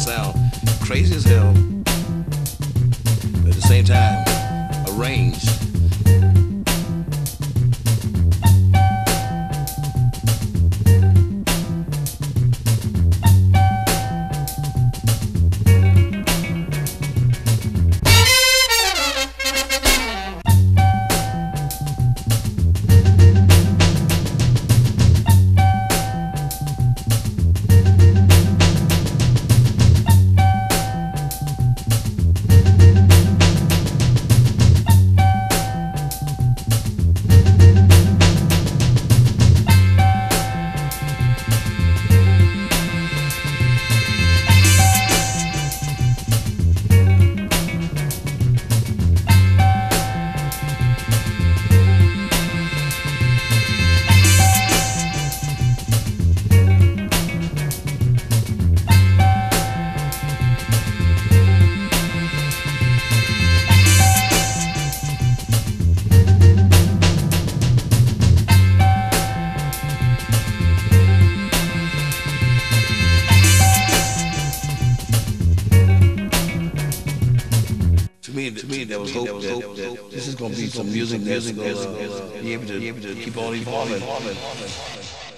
sound crazy as hell, but at the same time, arranged. To me, there was hope that this is going to be some music that's going to be able to keep on evolving.